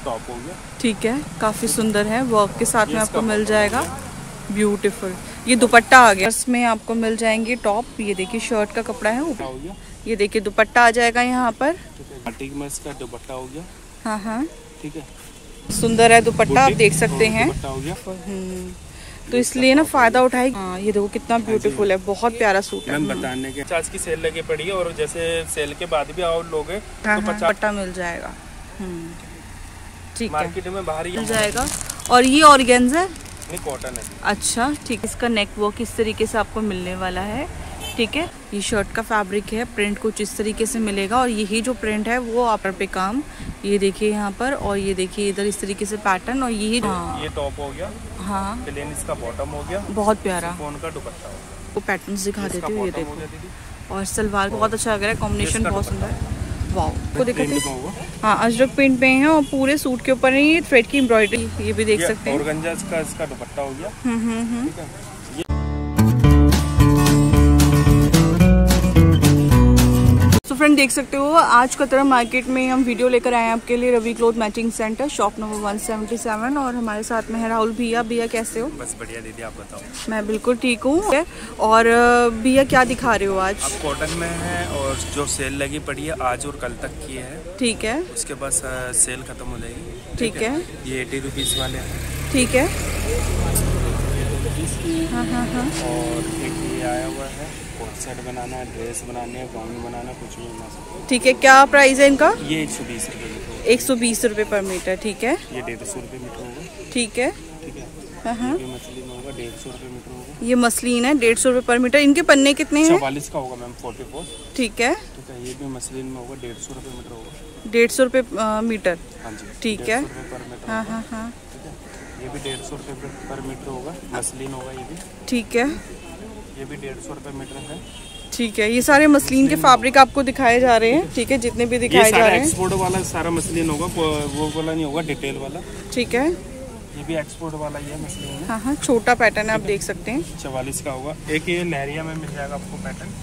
Top हो गया। ठीक है, काफी सुंदर है, वर्क के साथ में आपको मिल जाएगा, ब्यूटीफुल। ये दुपट्टा आ गया, इसमें आपको मिल जाएंगे टॉप। ये देखिए शर्ट का कपड़ा है ऊपर, ये देखिए दुपट्टा आ जाएगा यहाँ पर। बाटिक में इसका दुपट्टा हो गया। हाँ हाँ, ठीक है, सुंदर है दुपट्टा, आप देख सकते हैं। दुपट्टा हो गया। तो इसलिए ना फायदा उठाए। हाँ, ये देखो कितना ब्यूटीफुल है, बहुत प्यारा सूट है। मैम बताने के 50 की सेल लगी पड़ी है, और जैसे सेल के बाद भी और लोग तो 50 दुपट्टा मिल जाएगा। ठीक है, मार्केट में बाहर ही मिल जाएगा। और ये ऑर्गेन्जा कॉटन है। अच्छा ठीक है, इसका नेक वर्क इस तरीके से आपको मिलने वाला है। ठीक है, ये शर्ट का फैब्रिक है, प्रिंट कुछ इस तरीके से मिलेगा, और यही जो प्रिंट है वो आप पे काम, ये देखिए यहाँ पर, और ये देखिए इधर इस तरीके से पैटर्न, और यही ये टॉप हो गया। हाँ, प्लेन इसका बॉटम हो गया, बहुत प्यारा। फोन का दुपट्टा वो पैटर्न्स दिखा देती हूँ, ये देखो, और सलवार बहुत अच्छा लग रहा है, कॉम्बिनेशन बहुत सुंदर है। वाओ, को देखते हैं। हाँ, अजरक प्रिंट पे है, और पूरे सूट के ऊपर है ये थ्रेड की एम्ब्रॉयडरी, ये भी देख सकते हैं। ऑर्गेन्जा इसका दुपट्टा हो गया। ठीक है। तो फ्रेंड देख सकते हो, आज कतरा मार्केट में हम वीडियो लेकर आए हैं आपके लिए, Ravi cloth matching centre, shop number 177, और हमारे साथ में है राहुल भैया। भैया कैसे हो? बस बढ़िया दीदी, आप बताओ। मैं बिल्कुल ठीक हूँ। और भैया क्या दिखा रहे हो आज? अब कॉटन में है, और जो सेल लगी पड़ी है आज और कल तक की है। ठीक है, उसके बाद सेल खत्म हो जाएगी। ठीक है, ये 80 रुपीज़ वाले हैं। ठीक है। हाँ हाँ हाँ। और एक ये आया हुआ है, कोट सेट बनाना है, ड्रेस बनानी है, गाउन बनाना, कुछ भी बना सकते हैं। ठीक है, क्या प्राइस है इनका? ये 120 रुपये मीटर। 120 रुपये पर मीटर। ठीक है, ये 150 रुपये मीटर होगा। ठीक है। ठीक है, हाँ, ये मछली में होगा 150 रुपये मीटर होगा। ये मसलिन है, 150 रुपये पर मीटर। इनके पन्ने कितने हैं? 44 का होगा मैम, 44। ठीक है, ठीक है, ये भी मछली में होगा, 150 रुपये मीटर होगा। 150 रुपये मीटर। हाँ जी, ठीक है। 150 रुपये पर मीटर। हाँ हाँ हाँ, ठीक है, ये भी 150 रुपये पर मीटर होगा, मसलिन होगा ये भी। ठीक है, ये भी 150 रुपये मीटर है। ठीक है। ये सारे मसलिन के फैब्रिक आपको दिखाए जा रहे हैं। ठीक है, जितने भी दिखाए जा रहे हैं, एक्सपोर्ट वाला सारा मसलिन होगा, वो वाला नहीं होगा, डिटेल वाला। ठीक है, ये भी एक्सपोर्ट वाला ही है मसलिन में। हाँ हाँ, छोटा पैटर्न है, आप देख सकते हैं। 44 का होगा। एक ये लहरिया में मिल जाएगा आपको पैटर्न।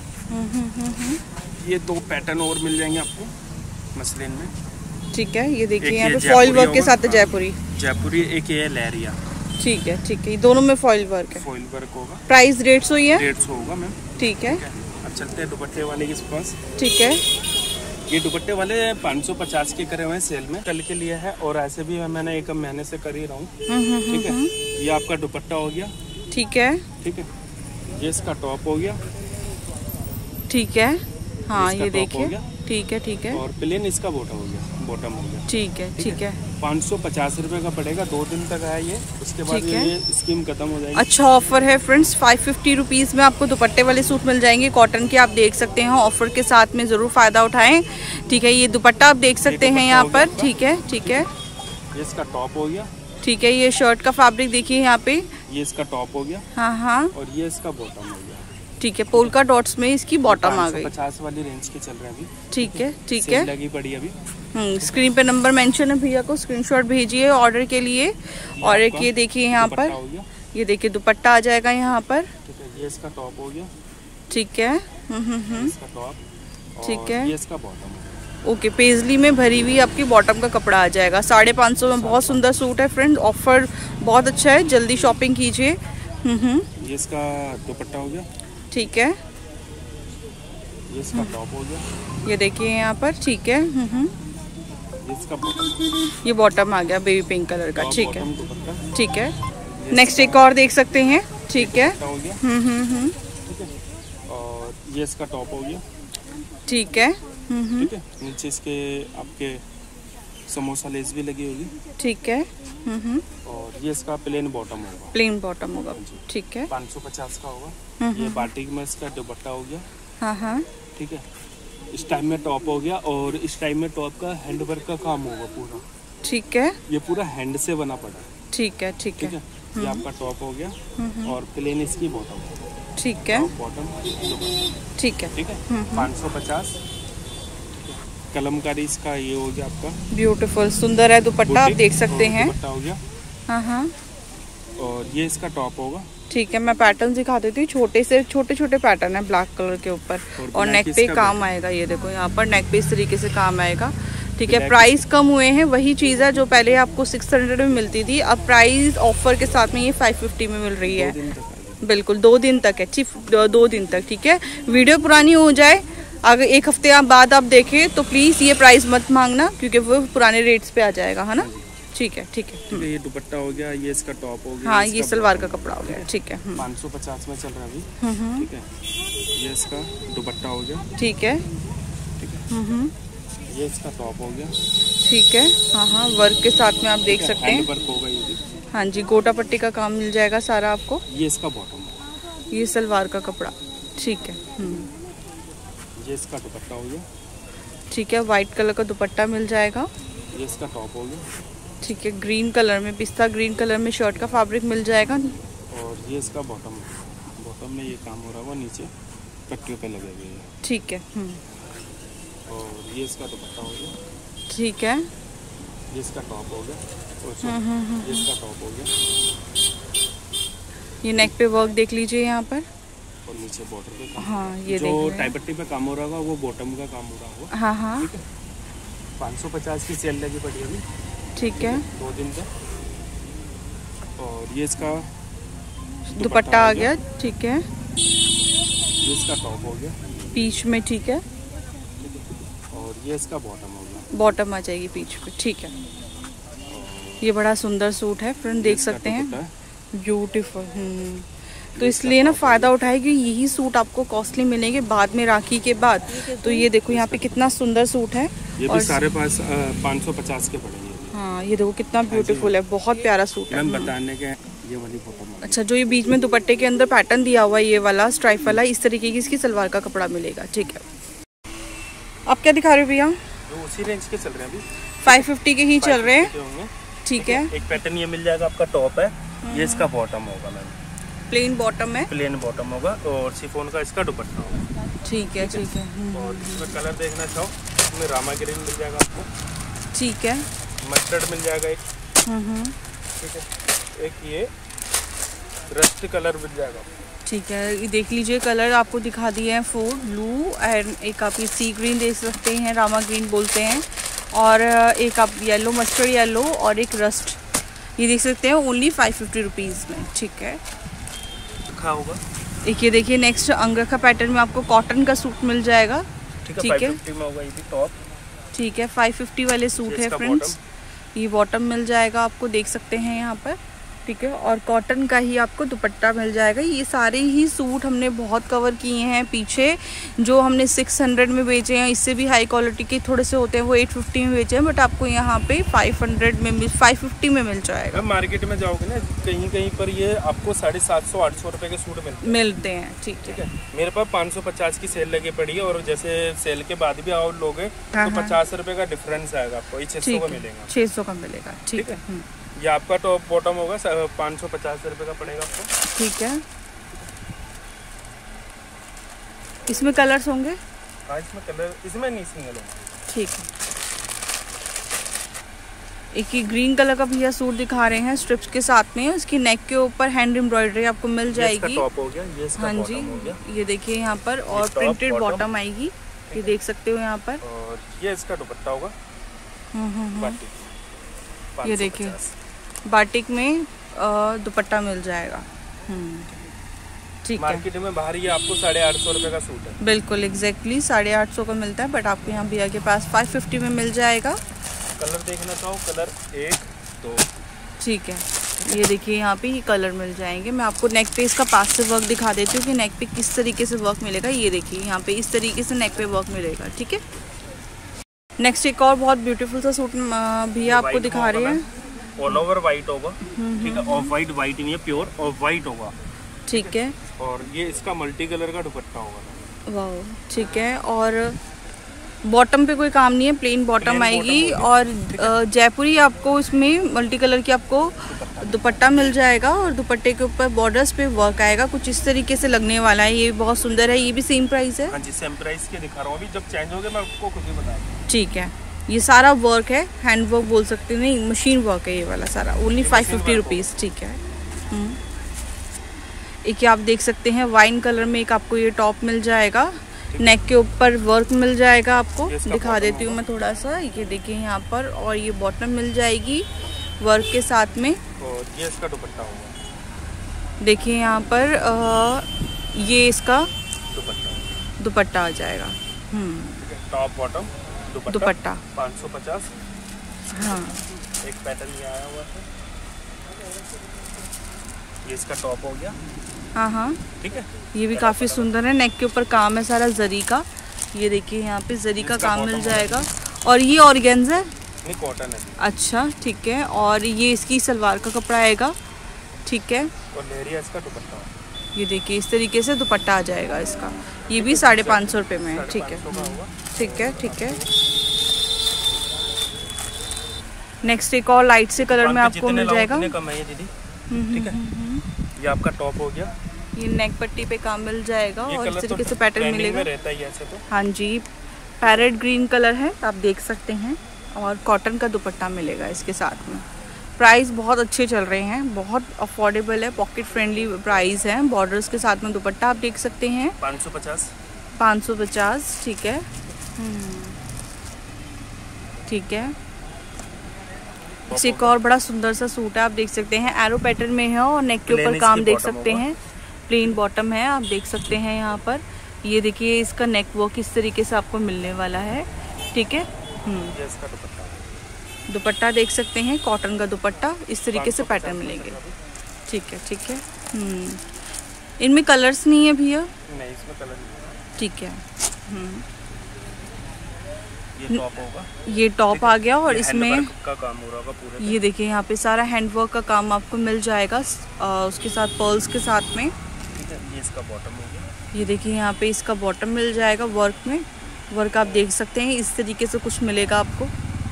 ये 2 पैटर्न और मिल जाएंगे आपको मसलिन में। ठीक है, ये देखिए यहाँ पे फॉइल वर्क के साथ जयपुरी। जयपुरी, एक ये लहरिया। ठीक है, ठीक है, ये दोनों में फॉइल वर्क है। फॉइल वर्क होगा। प्राइस 150 ही है? 150 होगा मैम। ठीक है, अब चलते हैं दुपट्टे वाले के पास। ठीक है। ये दुपट्टे वाले 550 के करे हुए हैं सेल में, कल के लिए है, और ऐसे भी मैंने 1 महीने से कर ही रहा हूँ। ठीक है, ये आपका दुपट्टा हो गया। ठीक है, ठीक है, ये इसका टॉप हो गया। ठीक है, हाँ ये देखिए, ठीक है, ठीक है। और प्लेन इसका बॉटम हो गया, बॉटम हो गया। ठीक है, ठीक है। 550 रुपए का पड़ेगा, 2 दिन तक है ये, उसके बाद ये स्कीम खत्म हो जाएगी। अच्छा ऑफर है फ्रेंड्स, 550 रुपीज़ में आपको दुपट्टे वाले सूट मिल जाएंगे, कॉटन के, आप देख सकते हैं। ऑफर के साथ में ज़रूर फ़ायदा उठाएं। ठीक है, ये दुपट्टा आप देख सकते हैं यहाँ पर। ठीक है, ठीक है, ये इसका टॉप हो गया। ठीक है, ये शर्ट का फैब्रिक देखिए यहाँ पे, ये इसका टॉप हो गया। हाँ हाँ, और ये इसका बॉटम हो गया। ठीक है, पोल्का डॉट्स में इसकी बॉटम आ गई। 50 वाली रेंज के चल रहे हैं अभी। ठीक है, ठीक है, लगी पड़ी अभी। स्क्रीन पे नंबर मेंशन है, भैया को स्क्रीनशॉट भेजिए ऑर्डर के लिए। और एक ये देखिए यहाँ पर, ये देखिए दुपट्टा आ जाएगा यहाँ पर। ठीक है, ये इसका टॉप हो गया। ठीक है, इसका टॉप, ठीक है, ये इसका बॉटम। ओके, पेजली में भरी हुई आपकी बॉटम का कपड़ा आ जाएगा। 550 में बहुत सुंदर सूट है फ्रेंड, ऑफर बहुत अच्छा है, जल्दी शॉपिंग कीजिए। ये इसका दुपट्टा हो गया। ठीक है, ये इसका टॉप हो गया। ये देखिए यहाँ पर। ठीक है, ये इसका बॉटम, ये बॉटम आ गया बेबी पिंक कलर का। ठीक है, दुपट्टा। ठीक है, नेक्स्ट एक और देख सकते हैं। ठीक है, हो गया। ठीक है, और ये इसका टॉप हो गया। ठीक है, ठीक है, नीचे इसके आपके समोसा लेस भी लगी होगी। ठीक है, और ये इसका प्लेन बॉटम होगा। प्लेन बॉटम होगा। ठीक है, 550 का होगा। ये बाटिक में इसका दुपट्टा हो गया। हाँ हाँ, ठीक है, इस टाइम में टॉप हो गया, और इस टाइम में टॉप का हैंड वर्क का काम होगा पूरा। ठीक है, ये पूरा हैंड से बना पड़ा। ठीक है, ठीक है, ये आपका टॉप हो गया, और प्लेन इसकी बॉटम। ठीक है, बॉटम, ठीक है, ठीक है, 550। कलमकारी इसका ये हो गया आपका, ब्यूटीफुल सुंदर है दुपट्टा, आप देख सकते हैं। दुपट्टा हो गया। हाँ हाँ, और ये इसका टॉप होगा। ठीक है, मैं पैटर्न दिखा देती हूँ। छोटे छोटे पैटर्न है ब्लैक कलर के ऊपर, और नेक पे काम आएगा। ये देखो यहाँ पर नेक पे इस तरीके से काम आएगा। ठीक है। प्राइस कम हुए हैं, वही चीज़ है जो पहले आपको 600 में मिलती थी, अब प्राइस ऑफर के साथ में ये 550 में मिल रही है। बिल्कुल 2 दिन तक है, सिर्फ 2 दिन तक, ठीक है। वीडियो पुरानी हो जाए, अगर 1 हफ्ते बाद आप देखें तो प्लीज़ ये प्राइस मत मांगना, क्योंकि वो पुराने रेट्स पे आ जाएगा, है ना। ठीक है, ठीक है। ठीक है, ये दुपट्टा हो गया, ये इसका टॉप हो गया। हाँ, ये सलवार का कपड़ा हो गया, ठीक है। 550 में चल रहा है अभी, ठीक है। ये इसका दुपट्टा हो गया, ठीक है, ठीक है। ये इसका टॉप हो गया, ठीक है। हाँ हाँ, वर्क के साथ में आप देख सकते हैं, वर्क होगा ये भी। हाँ जी, गोटा पट्टी का काम मिल जाएगा सारा आपको। ये इसका बॉटम होगा, ये सलवार का कपड़ा, ठीक है। ये इसका दुपट्टा हो गया, ठीक है। वाइट कलर का दुपट्टा मिल जाएगा। ये इसका टॉप हो गया, ठीक है। ग्रीन कलर में, पिस्ता ग्रीन कलर में शर्ट का फैब्रिक मिल जाएगा। और ये इसका बॉटम, बॉटम में ये काम हो रहा होगा, नीचे पट्टियों पे लगे हुए हैं, ठीक है। और ये इसका दुपट्टा हो गया, ठीक है। ये इसका टॉप हो गया, ये इसका टॉप हो गया। ये नेक पे वर्क देख लीजिए यहाँ पर, और नीचे बॉर्डर पे काम। हाँ, ये जो टाई पट्टी पे काम हो रहा होगा वो बॉटम का काम हो रहा होगा। हाँ हाँ, ठीक है। 550 की सेल लगी पड़ी अभी, ठीक है। 2 दिन का। और ये इसका दुपट्टा आ गया, ठीक है। ये इसका टॉप हो गया बीच में, ठीक है। और ये इसका बॉटम हो गया, बॉटम आ जाएगी बीच में, ठीक है। ये बड़ा सुंदर सूट है फ्रेंड, देख सकते हैं, ब्यूटीफुल। तो इसलिए ना फ़ायदा उठाए कि यही सूट आपको कॉस्टली मिलेंगे बाद में, राखी के बाद। तो ये देखो यहाँ पे कितना सुंदर सूट है, ये भी सारे पास 550 के पड़ेंगे। हाँ, ये देखो कितना ब्यूटीफुल है, बहुत प्यारा सूट है। बताने के ये वाली बॉटम, अच्छा, जो ये बीच में दुपट्टे के अंदर पैटर्न दिया हुआ है, ये वाला स्ट्राइप वाला, इस तरीके की इसकी सलवार का कपड़ा मिलेगा, ठीक है। आप क्या दिखा रहे हो भैया? उसी रेंज के चल रहे हैं अभी, 550 के ही चल रहे हैं, ठीक है। एक पैटर्न ये मिल जाएगा, आपका टॉप है, ये इसका बॉटम होगा मैम, प्लेन बॉटम है, प्लेन बॉटम होगा। और शिफॉन का इसका दुपट्टा होगा, ठीक है, ठीक है। और इसमें कलर देखना चाहो, इसमें रामा ग्रीन मिल जाएगा आपको, ठीक है। मस्टर्ड मिल जाएगा एक, ठीक है। एक ये रस्ट कलर मिल जाएगा, ठीक है। ये देख लीजिए, कलर आपको दिखा दिए हैं 4 ब्लू एंड एक आप ये सी ग्रीन देख सकते हैं, रामा ग्रीन बोलते हैं, और एक आप येलो, मस्टर्ड येलो, और एक रस्ट, ये देख सकते हैं ओनली 550 रुपीज़ में, ठीक है। लिखा होगा। एक ये देखिए, नेक्स्ट अंगरखा पैटर्न में आपको कॉटन का सूट मिल जाएगा, ठीक है। 550 में होगा ये भी टॉप, ठीक है। 550 वाले सूट है फ्रेंड्स, ये बॉटम मिल जाएगा आपको, देख सकते हैं यहाँ पर, ठीक है। और कॉटन का ही आपको दुपट्टा मिल जाएगा। ये सारे ही सूट हमने बहुत कवर किए हैं पीछे, जो हमने 600 में बेचे हैं, इससे भी हाई क्वालिटी के थोड़े से होते हैं वो 850 में बेचे हैं, बट आपको यहाँ पे 550 में मिल जाएगा। मार्केट में जाओगे ना कहीं कहीं पर ये आपको 750-800 रुपए के सूट मिलते हैं, ठीक है। मेरे पास 550 की सेल लगी पड़ी है, और जैसे सेल के बाद भी आओ लोगे तो 50 रुपए का डिफरेंस आएगा आपको, 600 का मिलेगा, 600 का मिलेगा, ठीक है। ये आपका टॉप बॉटम होगा, 550 रुपए का पड़ेगा आपको, ठीक है। इसमें कलर्स होंगे? हाँ, इसमें कलर, इसमें नहीं सिंगल होगा, ठीक है। एक ये ग्रीन कलर का भैया सूट दिखा रहे हैं स्ट्रिप्स के साथ में, उसकी नेक के ऊपर हैंड एम्ब्रॉयडरी आपको मिल जाएगी, टॉप हो गया, ये इसका हाँ जी, हो गया। ये देखिए यहाँ पर, और प्रिंटेड बॉटम आएगी, ये देख सकते हो यहाँ पर। और ये इसका दुपट्टा होगा, ये देखिए बाटिक में दुपट्टा मिल जाएगा, ठीक है। मार्केट में बाहर ये आपको 850 रुपए का सूट है, बिल्कुल एग्जैक्टली 850 का मिलता है, बट आपको यहाँ भैया के पास 550 में मिल जाएगा। कलर देखना चाहो, कलर 1 2, ठीक है। ये देखिए यहाँ पे ये कलर मिल जाएंगे। मैं आपको नेक पे इसका पास से वर्क दिखा देती हूँ कि नेक पे किस तरीके से वर्क मिलेगा। ये देखिए यहाँ पे इस तरीके से नेक पे वर्क मिलेगा, ठीक है। नेक्स्ट एक और बहुत ब्यूटीफुल सा सूट भैया आपको दिखा रहे हैं, ऑल ओवर वाइट होगा, ठीक है। ऑफ वाइट, वाइट नहीं है, प्योर ऑफ वाइट होगा, ठीक है। और ये इसका मल्टी कलर का दुपट्टा होगा, वाह, ठीक है। और बॉटम पे कोई काम नहीं है, प्लेन बॉटम आएगी, और जयपुरी आपको इसमें मल्टी कलर की आपको दुपट्टा मिल जाएगा, और दुपट्टे के ऊपर बॉर्डर्स पे वर्क आएगा, कुछ इस तरीके से लगने वाला है। ये बहुत सुंदर है, ये भी सेम प्राइस है। हाँ जी, सेम प्राइस के दिखा रहा हूँ, अभी जब चेंज हो गया मैं आपको खुद ही बता दूँ, ठीक है। ये सारा वर्क है, हैंड वर्क बोल सकते हैं, नहीं मशीन वर्क है ये वाला सारा, ओनली 550 रुपीज़, ठीक है। एक आप देख सकते हैं वाइन कलर में एक आपको ये टॉप मिल जाएगा, नेक के ऊपर वर्क मिल जाएगा आपको, दिखा देती हूँ मैं थोड़ा सा। ये देखिए यहाँ पर, और ये बॉटम मिल जाएगी वर्क के साथ में। और ये इसका दुपट्टा होगा, देखिए यहाँ पर ये इसका दुपट्टा आ जाएगा। Top bottom dupatta 550। हाँ, एक पैटर्न ये आया हुआ है, ये इसका टॉप हो गया। हाँ, ठीक है। ये भी काफ़ी सुंदर है, नेक के ऊपर काम है सारा जरी का। ये देखिए यहाँ पे जरी का काम मिल जाएगा। और ये ऑर्गेन्जा है? नहीं, कॉटन है। अच्छा, ठीक है। और ये इसकी सलवार का कपड़ा आएगा, ठीक है। और लेरिया इसका दुपट्टा, ये देखिए इस तरीके से दुपट्टा आ जाएगा इसका। ये भी 550 रुपये में है, ठीक है। ठीक है, ठीक है। नेक्स्ट एक और लाइट से कलर में आपको मिल जाएगा। कम है ये दीदी, ठीक है। ये आपका टॉप हो गया, ये नेक पट्टी पे काम मिल जाएगा और इस तरीके से पैटर्न मिलेगा। रहता ही ऐसे तो। हाँ जी, पैरेट ग्रीन कलर है, आप देख सकते हैं। और कॉटन का दुपट्टा मिलेगा इसके साथ में। प्राइस बहुत अच्छे चल रहे हैं, बहुत अफोर्डेबल है, पॉकेट फ्रेंडली प्राइस है। बॉर्डर्स के साथ में दुपट्टा आप देख सकते हैं। 550, ठीक है। ठीक है। एक और बड़ा सुंदर सा सूट है, आप देख सकते हैं, एरो पैटर्न में है और नेक के ऊपर काम देख सकते हैं। प्लेन बॉटम है, आप देख सकते हैं यहाँ पर। ये देखिए इसका नेक वर्क इस तरीके से आपको मिलने वाला है, ठीक है। दुपट्टा देख सकते हैं, कॉटन का दुपट्टा, इस तरीके से पैटर्न मिलेंगे, ठीक है, ठीक है। इनमें कलर्स नहीं है भैया? नहीं, इसमें कलर नहीं, ठीक है। ये टॉप होगा, ये टॉप आ गया और इसमें का काम हो रहा होगा पूरे। ये देखिए यहाँ पे सारा हैंडवर्क का काम आपको मिल जाएगा, उसके साथ पर्ल्स के साथ में। ये इसका बॉटम हो गया। ये देखिए यहाँ पे इसका बॉटम मिल जाएगा वर्क में। वर्क आप देख सकते हैं, इस तरीके से कुछ मिलेगा आपको।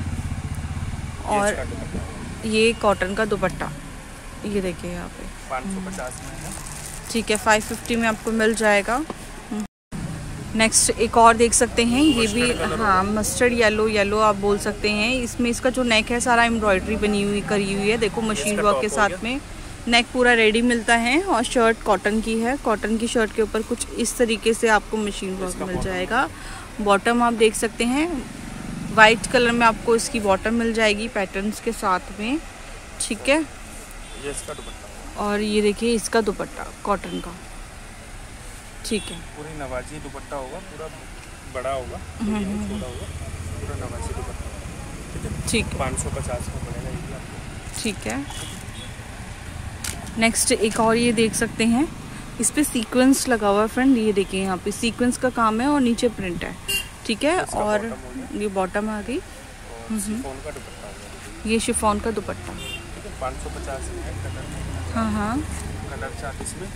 और ये कॉटन का दुपट्टा, ये देखिए यहाँ पे 550 में है, ठीक है। 550 में आपको मिल जाएगा। नेक्स्ट एक और देख सकते हैं, ये भी हाँ मस्टर्ड येलो आप बोल सकते हैं। इसमें इसका जो नेक है सारा एम्ब्रॉयडरी बनी हुई करी हुई है, देखो मशीन वर्क के साथ में। नेक पूरा रेडी मिलता है और शर्ट कॉटन की है। कॉटन की शर्ट के ऊपर कुछ इस तरीके से आपको मशीन वर्क मिल जाएगा। बॉटम आप देख सकते हैं, वाइट कलर में आपको इसकी बॉटम मिल जाएगी पैटर्न्स के साथ में, ठीक है। ये इसका दुपट्टा, और ये देखिए इसका दुपट्टा कॉटन का, ठीक है। पूरी नवाजी दुपट्टा होगा, पूरा बड़ा होगा, छोटा होगा, पूरा नवाजी दुपट्टा, ठीक है। 550 में पड़ेगा ये आपको, ठीक है। नेक्स्ट एक और ये देख सकते हैं, इस पे सीक्वेंस लगा हुआ है फ्रेंड। ये देखिए यहाँ पे सीक्वेंस का काम है और नीचे प्रिंट है, ठीक है। और ये बॉटम आ गई, शिफॉन का दुपट्टा, ये शिफॉन का दुपट्टा, 550 में है। कलर, हाँ, कलर चार्ट इसमें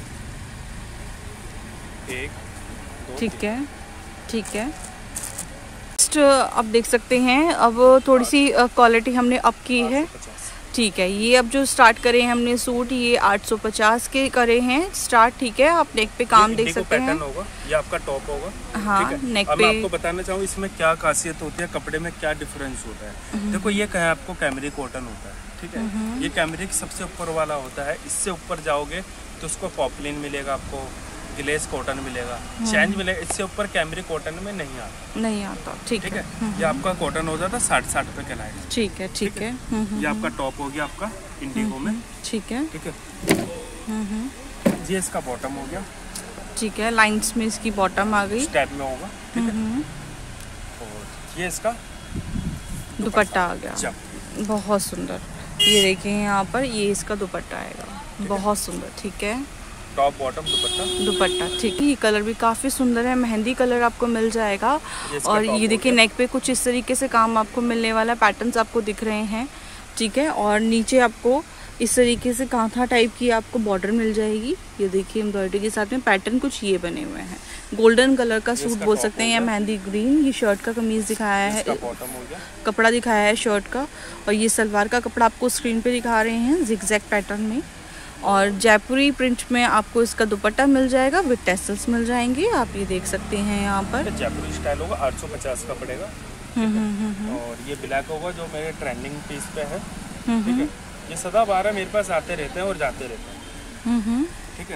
1 2, ठीक है, ठीक है। नेक्स्ट आप देख सकते हैं, अब थोड़ी सी क्वालिटी हमने अप की है, ठीक है। ये अब जो स्टार्ट करे हैं हमने सूट, ये 850 के करे हैं स्टार्ट, ठीक है। आप नेक पे काम देख सकते हैं, होगा, ये आपका टॉप होगा, हाँ, नेक पे। मैं आपको बताना चाहूँ इसमें क्या खासियत होती है, कपड़े में क्या डिफरेंस होता है। देखो ये कहे आपको कैमरिक कॉटन होता है, ठीक है। ये कैमरिक सबसे ऊपर वाला होता है, इससे ऊपर जाओगे तो उसको पॉपलिन मिलेगा, आपको ग्लेस कॉटन मिलेगा, चेंज मिलेगा। इससे ऊपर कैमरिक कॉटन में नहीं आता, ठीक है। ये आपका कॉटन हो जाता 60 रुपए के लाएगा, ठीक है, ठीक है। ये आपका टॉप हो गया आपका इंडिगो में, ठीक है, ठीक है। ये इसका बॉटम हो गया, ठीक है। लाइंस में इसकी बॉटम आ गई, टाइप में होगा, ठीक है। और ये इसका दुपट्टा आ गया, बहुत सुंदर। ये देखिए यहाँ पर, ये इसका दुपट्टा आएगा, बहुत सुंदर, ठीक है। टॉप बॉटम दुपट्टा, ठीक है। ये कलर भी काफ़ी सुंदर है, मेहंदी कलर आपको मिल जाएगा। और ये देखिए नेक पे कुछ इस तरीके से काम आपको मिलने वाला है, पैटर्न्स आपको दिख रहे हैं, ठीक है। और नीचे आपको इस तरीके से कांथा टाइप की आपको बॉर्डर मिल जाएगी। ये देखिए एम्ब्रॉयडरी के साथ में पैटर्न कुछ ये बने हुए हैं, गोल्डन कलर का सूट बोल सकते हैं या मेहंदी ग्रीन। ये शर्ट का कमीज दिखाया है, कपड़ा दिखाया है शर्ट का। और ये सलवार का कपड़ा आपको स्क्रीन पे दिखा रहे हैं जिगजैग पैटर्न में। और जयपुरी प्रिंट में आपको इसका दुपट्टा मिल जाएगा, विद टेसल्स मिल जाएंगे, आप ये देख सकते हैं यहाँ पर। जयपुरी स्टाइल होगा, 850 का पड़ेगा। और ये ब्लैक होगा जो मेरे ट्रेंडिंग पीस पे है, ठीक है। ये सदा 12 मेरे पास आते रहते हैं और जाते रहते हैं, ठीक है।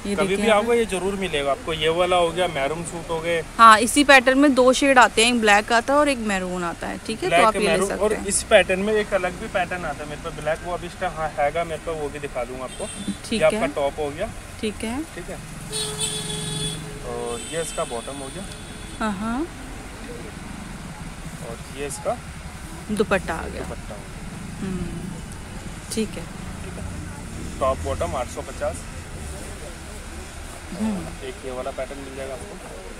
ये कभी भी आओगे ये जरूर मिलेगा आपको। ये वाला हो गया, मैरून सूट हो गए। हाँ, इसी पैटर्न में 2 शेड आते हैं, एक ब्लैक आता है और एक मैरून आता है। ठीक है, तो आप ये ले सकते और हैं। इस पैटर्न में एक अलग भी पैटर्न आता है मेरे पास ब्लैक, वो अभी हैगा मेरे पास, वो भी दिखा दूंगा आपको। ठीक है, आपका टॉप हो गया। ठीक है, ठीक है, और ये इसका बॉटम हो गया। हाँ, और ये इसका दुपट्टा आ गया। दुपट्टा हो गया। ठीक है, टॉप बॉटम 850। एक ये वाला पैटर्न मिल जाएगा आपको।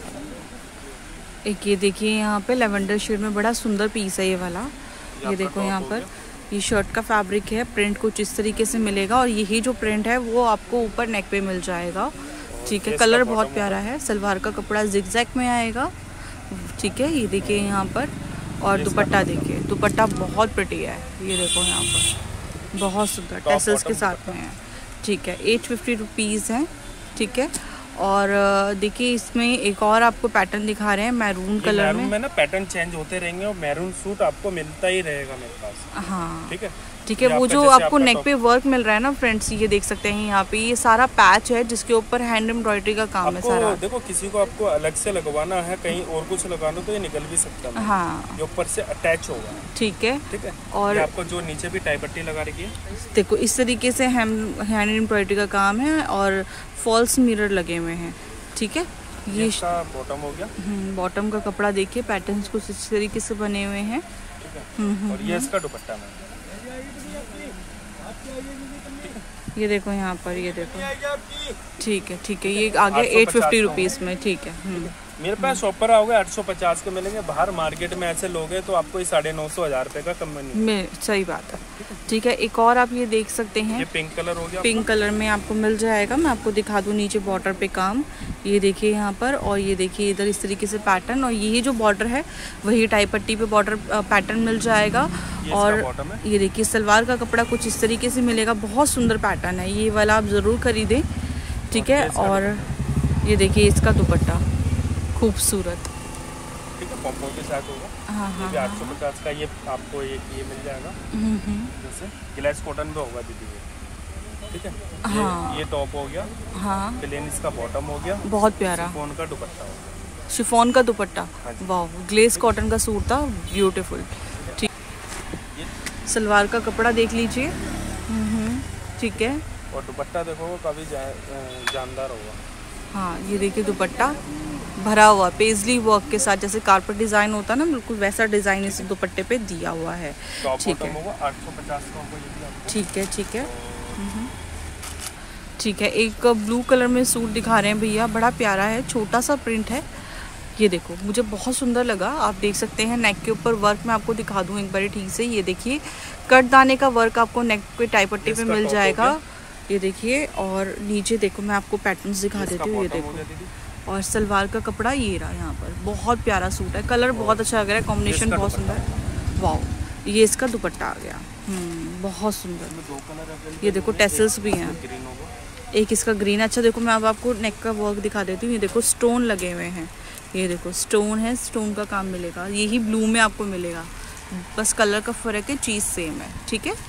एक ये देखिए यहाँ पे लेवेंडर शेड में बड़ा सुंदर पीस है ये वाला। ये देखो यहाँ पर ये शर्ट का फैब्रिक है, प्रिंट कुछ इस तरीके से मिलेगा और यही जो प्रिंट है वो आपको ऊपर नेक पे मिल जाएगा। ठीक है, कलर बहुत प्यारा है। सलवार का कपड़ा जिगजैग में आएगा। ठीक है, ये देखिए यहाँ पर। और दुपट्टा देखिए, दुपट्टा बहुत प्रिटी है। ये देखो यहाँ पर बहुत सुंदर टैसल्स के साथ में है। ठीक है, 850 रुपीज़ है। ठीक है, और देखिए इसमें एक और आपको पैटर्न दिखा रहे हैं मैरून कलर में ना। पैटर्न चेंज होते रहेंगे और मैरून सूट आपको मिलता ही रहेगा मेरे पास। हाँ, ठीक है, ठीक है। वो जो आपको नेक पे वर्क मिल रहा है ना फ्रेंड्स, ये देख सकते हैं यहाँ पे, ये सारा पैच है जिसके ऊपर हैंड एम्ब्रॉयडरी का काम है सारा। देखो किसी को आपको अलग से लगवाना है, कहीं और कुछ लगाना तो ये निकल भी सकता है। हाँ, जो ऊपर से अटैच होगा। ठीक है, और आपको जो नीचे भी टाई पट्टी लगा रखी है, देखो इस तरीके से हैंड एम्ब्रॉयडरी का काम है और फॉल्स मिरर लगे हुए हैं। ठीक है, ये बॉटम हो गया। बॉटम का कपड़ा देखिए, पैटर्न्स कुछ इस तरीके से बने हुए हैं। ठीक है, और ये इसका दुपट्टा है। ये देखो यहाँ पर, ये देखो। ठीक है, ठीक है, ये आगे 850 रुपीज़ में। ठीक है, मेरे पास शॉपर आओगे 850 के मिलेंगे। बाहर मार्केट में ऐसे लोग हैं तो आपको 950 1000 रुपए का कम नहीं। सही बात है। ठीक है, एक और आप ये देख सकते हैं, ये पिंक कलर हो गया। पिंक कलर में आपको मिल जाएगा। मैं आपको दिखा दूं नीचे बॉर्डर पे काम। ये देखिए यहाँ पर, और ये देखिए इधर इस तरीके से पैटर्न, और ये जो बॉर्डर है वही टाई पट्टी पे बॉर्डर पैटर्न मिल जाएगा। और ये देखिए सलवार का कपड़ा कुछ इस तरीके से मिलेगा। बहुत सुंदर पैटर्न है, ये वाला आप ज़रूर खरीदें। ठीक है, और ये देखिए इसका दुपट्टा खूबसूरत। ठीक है, पॉम्पों के साथ होगा। हाँ, ये भी 850 का। ये आपको ये मिल जाएगा। जैसे ग्लास कॉटन पे होगा दीदी। ठीक है, हाँ, ये टॉप हो गया। हाँ, प्लेन इसका बॉटम हो गया। बहुत प्यारा शिफॉन का दुपट्टा होगा। शिफॉन का दुपट्टा, वाह, ग्लेस कॉटन का सूट था, ब्यूटीफुल। ठीक, सलवार का कपड़ा देख लीजिए। ठीक है, और दुपट्टा देखो काफी जानदार होगा। हाँ, ये देखिए दुपट्टा भरा हुआ पेजली वर्क के साथ, जैसे कारपेट डिजाइन होता है ना, बिल्कुल वैसा डिजाइन इस दुपट्टे पे दिया हुआ है। ठीक है, 850 का। ठीक है, ठीक है, ठीक है। एक ब्लू कलर में सूट दिखा रहे हैं भैया, बड़ा प्यारा है, छोटा सा प्रिंट है। ये देखो मुझे बहुत सुंदर लगा। आप देख सकते हैं नेक के ऊपर वर्क मैं आपको दिखा दूं एक बार ठीक से। ये देखिए कट दाने का वर्क आपको नेक पे टाई पट्टी पे मिल जाएगा। ये देखिए, और नीचे देखो मैं आपको पैटर्न्स दिखा देती हूँ। ये देखो, और सलवार का कपड़ा ये रहा यहाँ पर। बहुत प्यारा सूट है, कलर बहुत अच्छा लग रहा है, कॉम्बिनेशन बहुत सुंदर है। वाओ, ये इसका दुपट्टा आ गया। बहुत सुंदर। ये देखो टेसल्स भी हैं, एक इसका ग्रीन। अच्छा देखो मैं अब आपको नेक का वर्क दिखा देती हूँ। ये देखो स्टोन लगे हुए हैं। ये देखो स्टोन है, स्टोन का काम मिलेगा। यही ब्लू में आपको मिलेगा, बस कलर का फ़र्क है, चीज़ सेम है। ठीक है,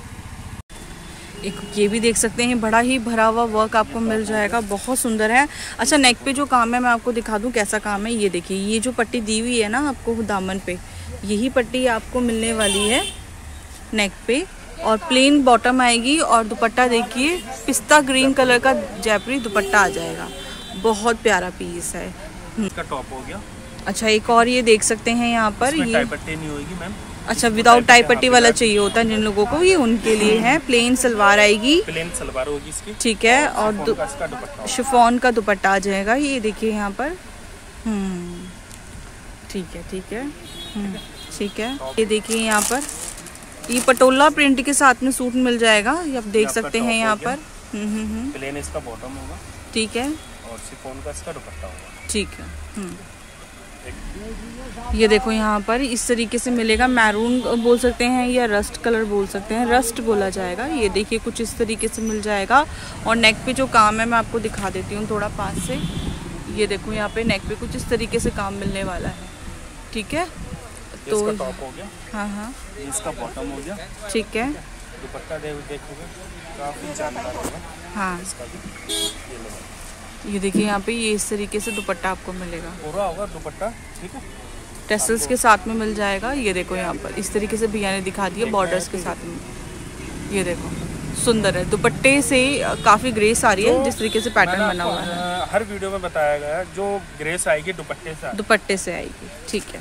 एक ये भी देख सकते हैं, बड़ा ही भरा हुआ वर्क आपको मिल जाएगा, बहुत सुंदर है। अच्छा नेक पे जो काम है मैं आपको दिखा दूं कैसा काम है। ये देखिए, ये जो पट्टी दी हुई है ना आपको दामन पे, यही पट्टी आपको मिलने वाली है नेक पे, और प्लेन बॉटम आएगी। और दुपट्टा देखिए पिस्ता ग्रीन कलर का जयपुरी दुपट्टा आ जाएगा, बहुत प्यारा पीस है। इसका टॉप हो गया। अच्छा एक और ये देख सकते हैं यहाँ पर, ये टाई पट्टी नहीं होगी मैम। अच्छा विदाउट टाई पट्टी वाला चाहिए होता है जिन लोगों को, ये उनके लिए है। प्लेन सलवार आएगी, प्लेन सलवार होगी इसकी। ठीक है, और शिफॉन का दुपट्टा आ जाएगा। ये देखिए यहाँ पर। ठीक है, ठीक है, ठीक है। ये देखिए यहाँ पर, ये पटोला प्रिंट के साथ में सूट मिल जाएगा, ये आप देख सकते हैं यहाँ पर। प्लेन इसका बॉटम होगा। ठीक है, और शिफॉन का इसका दुपट्टा होगा। ठीक है। ये देखो यहाँ पर इस तरीके से मिलेगा, मैरून बोल सकते हैं या रस्ट कलर बोल सकते हैं, रस्ट बोला जाएगा। ये देखिए कुछ इस तरीके से मिल जाएगा। और नेक पे जो काम है मैं आपको दिखा देती हूँ थोड़ा पास से। ये देखो यहाँ पे नेक पे कुछ इस तरीके से काम मिलने वाला है। ठीक है, तो इसका टॉप हो गया। हाँ हाँ, इसका बॉटम हो गया। ठीक है, दुपट्टा देखोगे काफी जानदार होगा। हाँ, इसका भी ये देखिए यहाँ पे ये इस तरीके से दुपट्टा आपको मिलेगा, पूरा होगा दुपट्टा, ठीक है, टेसल्स के साथ में मिल जाएगा। ये देखो यहाँ पर इस तरीके से भैया ने दिखा दिया बॉर्डर्स के साथ में। ये देखो सुंदर है, दुपट्टे से काफी ग्रेस आ रही है, जिस तरीके से पैटर्न बना हुआ है। हर वीडियो में बताया गया है जो ग्रेस आएगी दुपट्टे से आएगी, ठीक है।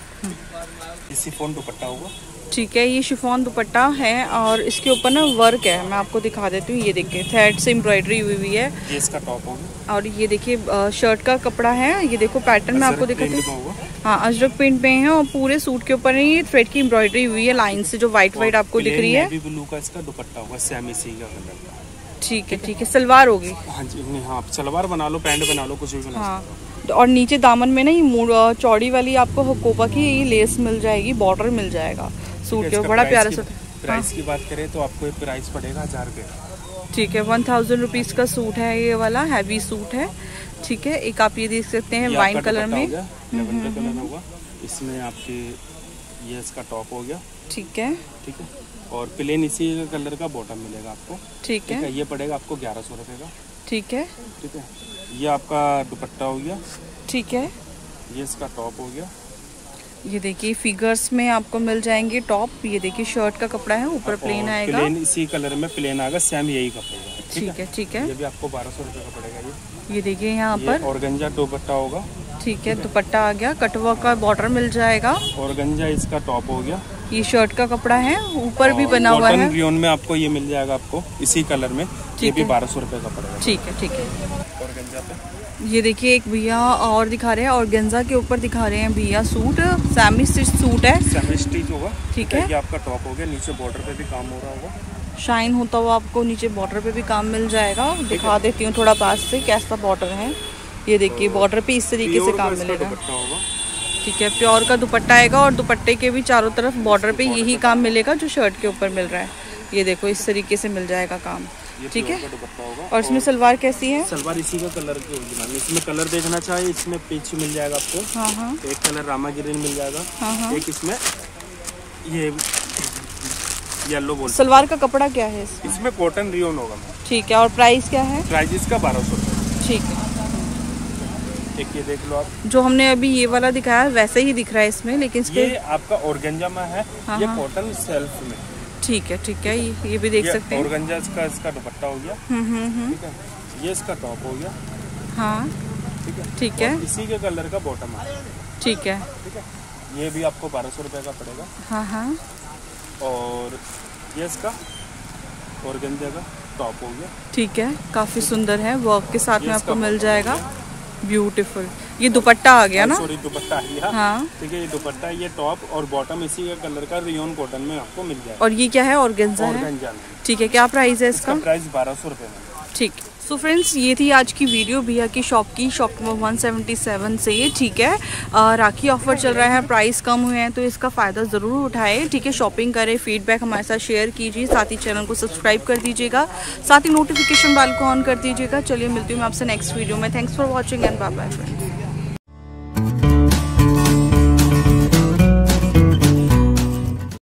ये शिफॉन दुपट्टा होगा, ठीक है। ये शिफॉन दुपट्टा है और इसके ऊपर ना वर्क है, मैं आपको दिखा देती हूँ। ये देखिए थ्रेड से एम्ब्रॉयडरी हुई हुई है। ये इसका टॉप होगा और ये देखिए शर्ट का कपड़ा है। ये देखो पैटर्न मैं आपको दिखाती हूँ। हाँ, अजरक प्रिंट पे है और पूरे सूट के ऊपर ये थ्रेड की एम्ब्रॉयडरी हुई है लाइन से, जो व्हाइट आपको दिख रही है। ब्लू का इसका दुपट्टा होगा, सेमी सी का कलर का, ठीक है, ठीक है। सलवार होगी, हाँ जी, हाँ सलवार बना लो, पैंट बना लो, कुछ भी बना हाँ। और नीचे दामन में ना ये चौड़ी वाली आपको हकोबा की ये लेस मिल जाएगी, बॉर्डर मिल जाएगा सूट के, बड़ा प्यारा सा। प्राइस की बात करें तो आपको ये प्राइस पड़ेगा 1000 रुपये, ठीक है। 1000 रुपीज़ का सूट है, ये वाला हैवी सूट है, ठीक है। एक आप ये देख सकते हैं वाइन कलर में, कलर होगा इसमें आपके। ये इसका टॉप हो गया, ठीक है, ठीक है। और प्लेन इसी कलर का बॉटम मिलेगा आपको, ठीक है। ये पड़ेगा आपको 1100 रुपये का, ठीक है, ठीक है। ये आपका दुपट्टा हो गया, ठीक है। ये इसका टॉप हो गया। ये देखिए फिगर्स में आपको मिल जाएंगे टॉप। ये देखिए शर्ट का कपड़ा है, ऊपर प्लेन आएगा, प्लेन इसी कलर में प्लेन आएगा, सेम यही कपड़ा, ठीक है, ठीक है। ये भी आपको 1200 रुपये का पड़ेगा। ये देखिए यहाँ पर ऑर्गेन्जा दुपट्टा होगा, ठीक है। दुपट्टा आ गया, कटवर्क का बॉर्डर मिल जाएगा। ऑर्गेन्जा इसका टॉप हो गया। ये शर्ट का कपड़ा है, ऊपर भी बना हुआ है, रियोन में आपको ये मिल जाएगा आपको इसी कलर में। ये भी 1200 रुपये का पड़ेगा, ठीक है, ठीक है। ऑर्गेन्जा पे ये देखिए एक भैया और दिखा रहे हैं, ऑर्गेन्जा के ऊपर दिखा रहे हैं भैया सूट, सेमी स्टिच सूट है, सेमी स्टिच होगा, ठीक है। ये आपका टॉप हो गया, नीचे बॉर्डर पे भी काम हो रहा होगा, शाइन होता हुआ आपको नीचे बॉर्डर पे भी काम मिल जाएगा। दिखा देती हूँ थोड़ा पास से कैसा बॉर्डर है। ये देखिए बॉर्डर पे इस तरीके से काम मिलेगा, ठीक है। प्योर का दुपट्टा आएगा और दुपट्टे के भी चारों तरफ बॉर्डर पे यही काम मिलेगा जो शर्ट के ऊपर मिल रहा है। ये देखो इस तरीके से मिल जाएगा काम, ठीक है। और इसमें सलवार कैसी है? सलवार इसी का कलर की होगी मैम। इसमें कलर देखना चाहिए, इसमें पीच मिल जाएगा आपको, हाँ हाँ। एक कलर रामा ग्रीन मिल जाएगा, हाँ हाँ। एक इसमें ये येलो बोल। सलवार का कपड़ा क्या है इसमें कॉटन रियोन होगा मैम, ठीक है। और प्राइस क्या है? प्राइस इसका 1200 रुपये, ठीक है। एक ये देख लो आप, जो हमने अभी ये वाला दिखाया वैसे ही दिख रहा है इसमें, लेकिन ये आपका ऑर्गेन्जा में है, ये कॉटन सेल्फ में, ठीक है, ठीक है। ये भी देख सकते हैं, ऑर्गेन्जा इसका दुपट्टा हो गया, ठीक है। ये इसका टॉप हो गया, हाँ, ठीक है, ठीक है। इसी के कलर का बॉटम है, ठीक है, ठीक है। ये भी आपको 1200 रुपये का पड़ेगा, हाँ हाँ। और ये इसका ऑर्गेन्जा का टॉप हो गया, ठीक है। काफी सुंदर है, वर्क के साथ में आपको मिल जाएगा, ब्यूटीफुल। ये दुपट्टा आ गया ना? सॉरी दुपट्टा आ गया, हाँ, ठीक है। ये दुपट्टा, ये टॉप और बॉटम इसी का कलर का रियोन कॉटन में आपको मिल जाएगा। और ये क्या है? ऑर्गेन्जा है, ठीक है। क्या प्राइस है इसका? प्राइस 1200 रुपये में, ठीक। सो फ्रेंड्स ये थी आज की वीडियो भैया की शॉप नंबर 177 से, ठीक है। राखी ऑफर चल रहा है, प्राइस कम हुए हैं तो इसका फ़ायदा ज़रूर उठाएं, ठीक है। शॉपिंग करें, फीडबैक हमारे साथ शेयर कीजिए, साथ ही चैनल को सब्सक्राइब कर दीजिएगा, साथ ही नोटिफिकेशन बेल को ऑन कर दीजिएगा। चलिए मिलती हूँ मैं आपसे नेक्स्ट वीडियो में। Thanks for watching and bye bye friends.